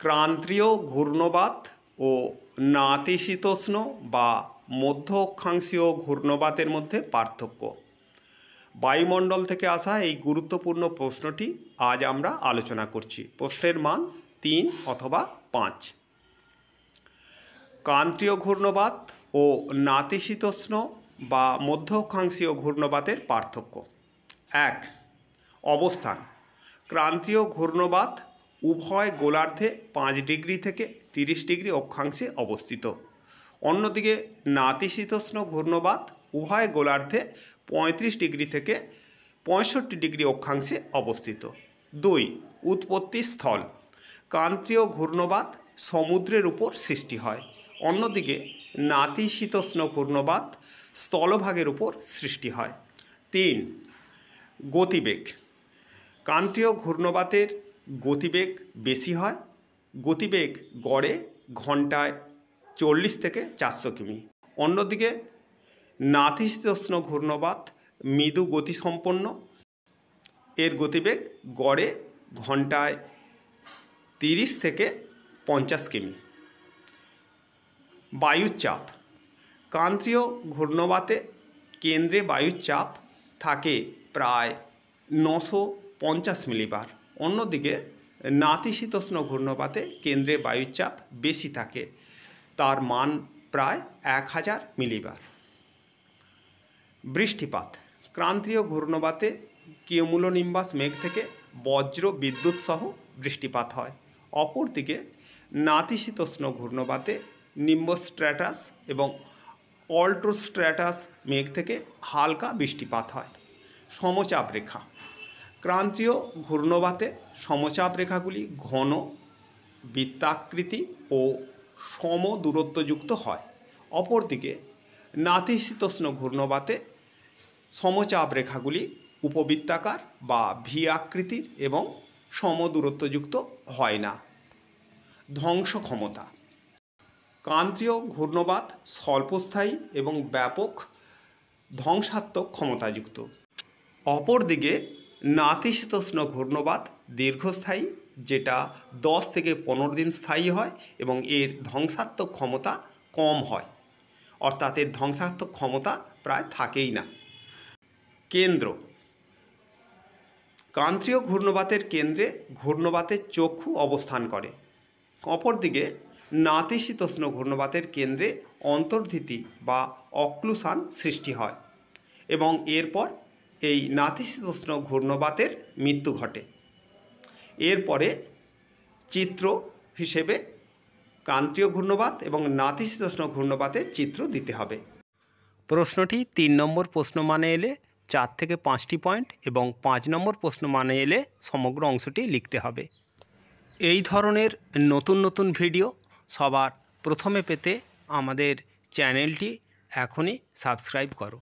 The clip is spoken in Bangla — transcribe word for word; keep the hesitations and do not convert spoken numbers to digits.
ক্রান্তীয় ঘূর্ণবাত ও নাতিশীতোষ্ণ বা মধ্য অক্ষাংশীয় ঘূর্ণবাতের মধ্যে পার্থক্য। বায়ুমণ্ডল থেকে আসা এই গুরুত্বপূর্ণ প্রশ্নটি আজ আমরা আলোচনা করছি। প্রশ্নের মান তিন অথবা পাঁচ। ক্রান্তীয় ঘূর্ণবাত ও নাতিশীতোষ্ণ বা মধ্য অক্ষাংশীয় ঘূর্ণবাতের পার্থক্য। এক, অবস্থান। ক্রান্তীয় ঘূর্ণবাত উভয় গোলার্ধে পাঁচ ডিগ্রি থেকে তিরিশ ডিগ্রি অক্ষাংশে অবস্থিত। অন্যদিকে নাতিশীতোষ্ণ ঘূর্ণবাত উভয় গোলার্ধে পঁয়ত্রিশ ডিগ্রি থেকে পঁয়ষট্টি ডিগ্রি অক্ষাংশে অবস্থিত। দুই, উৎপত্তি স্থল। ক্রান্তীয় ঘূর্ণবাত সমুদ্রের উপর সৃষ্টি হয়, অন্যদিকে নাতিশীতোষ্ণ ঘূর্ণবাত স্থলভাগের উপর সৃষ্টি হয়। তিন, গতিবেগ। ক্রান্তীয় ঘূর্ণবাতের গতিবেগ বেশি হয়। গতিবেগ গড়ে ঘন্টায় চল্লিশ থেকে চারশো কিমি। অন্যদিকে নাতিশীতোষ্ণ ঘূর্ণবাত মৃদু গতিসম্পন্ন। এর গতিবেগ গড়ে ঘন্টায় তিরিশ থেকে পঞ্চাশ কিমি। বায়ুর চাপ। ক্রান্তীয় ঘূর্ণবাতে কেন্দ্রে বায়ুর চাপ থাকে প্রায় নশো পঞ্চাশ মিলিবার। অন্যদিকে নাতিশীতোষ্ণ ঘূর্ণবাতে কেন্দ্রে বায়ুর চাপ বেশি থাকে, তার মান প্রায় এক হাজার মিলিবার। বৃষ্টিপাত। ক্রান্তীয় ঘূর্ণবাতে কিউমুলোনিম্বাস মেঘ থেকে বজ্র বিদ্যুৎ সহ বৃষ্টিপাত হয়। অপরদিকে নাতিশীতোষ্ণ ঘূর্ণবাতে নিম্বোস্ট্র্যাটাস এবং অল্ট্রোস্ট্র্যাটাস মেঘ থেকে হালকা বৃষ্টিপাত হয়। সমচাপ রেখা। ক্রান্তীয় ঘূর্ণবাতে সমচাপ রেখাগুলি ঘন, বৃত্তাকৃতি ও সম দূরত্বযুক্ত হয়। অপরদিকে নাতিশীতোষ্ণ ঘূর্ণবাতে সমচাপ রেখাগুলি উপবৃত্তাকার বা ভি আকৃতির এবং সম দূরত্বযুক্ত হয় না। ধ্বংস ক্ষমতা। ক্রান্তীয় ঘূর্ণবাত স্বল্পস্থায়ী এবং ব্যাপক ধ্বংসাত্মক ক্ষমতাযুক্ত। অপরদিকে নাতিশীতোষ্ণ ঘূর্ণবাত দীর্ঘস্থায়ী, যেটা দশ থেকে পনেরো দিন স্থায়ী হয় এবং এর ধ্বংসাত্মক ক্ষমতা কম হয়, অর্থাৎ এর ধ্বংসাত্মক ক্ষমতা প্রায় থাকেই না। কেন্দ্র। ক্রান্তীয় ঘূর্ণবাতের কেন্দ্রে ঘূর্ণবাতের চক্ষু অবস্থান করে। অপরদিকে নাতিশীতোষ্ণ ঘূর্ণবাতের কেন্দ্রে অন্তর্ধিতি বা অক্লুশন সৃষ্টি হয় এবং এরপর এই নাতিশীতোষ্ণ ঘূর্ণবাতের মৃত্যু ঘটে। এরপরে চিত্র হিসেবে ক্রান্তীয় ঘূর্ণবাত এবং নাতিশীতোষ্ণ ঘূর্ণবাতের চিত্র দিতে হবে। প্রশ্নটি তিন নম্বর প্রশ্ন মানে এলে চার থেকে পাঁচটি পয়েন্ট এবং পাঁচ নম্বর প্রশ্ন মানে এলে সমগ্র অংশটি লিখতে হবে। এই ধরনের নতুন নতুন ভিডিও সবার প্রথমে পেতে আমাদের চ্যানেলটি এখনই সাবস্ক্রাইব করো।